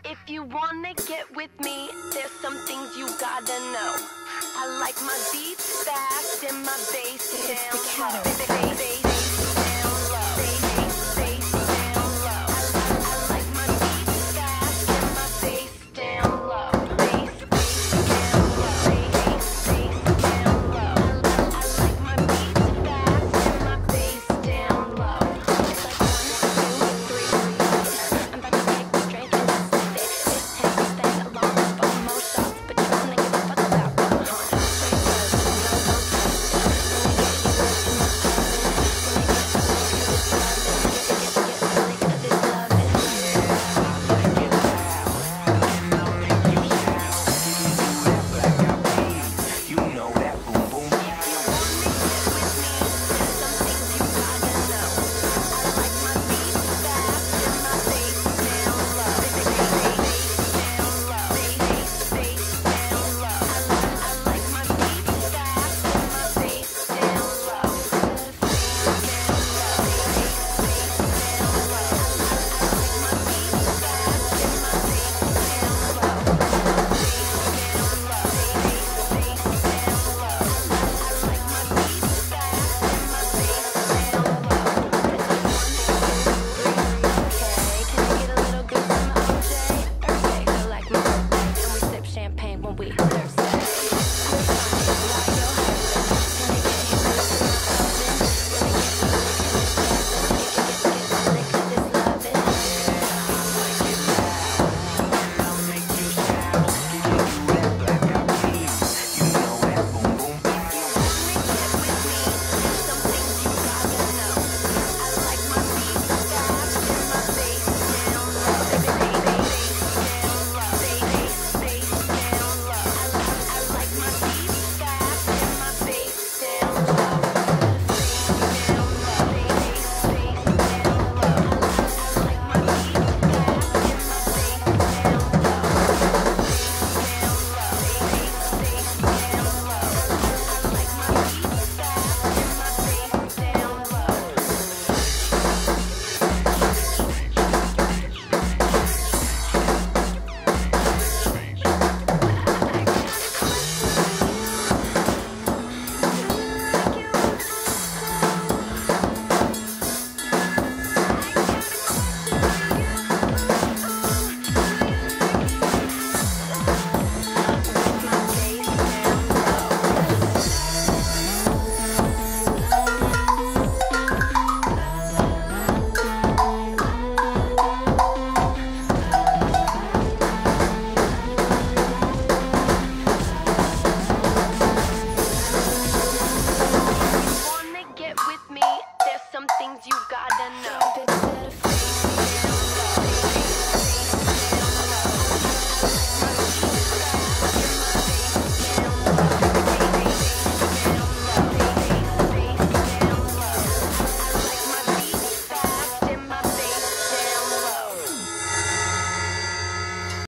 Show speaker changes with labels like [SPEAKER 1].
[SPEAKER 1] If you wanna get with me, there's some things you gotta know. I like my beats fast and my bass down low. Bass down low. Bass down low. I like my beats fast and my bass down low. Bass down low. Bass down low. I like my beats fast and my bass down low. It's like 1, 2, 3. I'm about to take this drink and that's it. This takes stay along for more shots, but you don't give a fuck about what I'm on. Things you gotta know.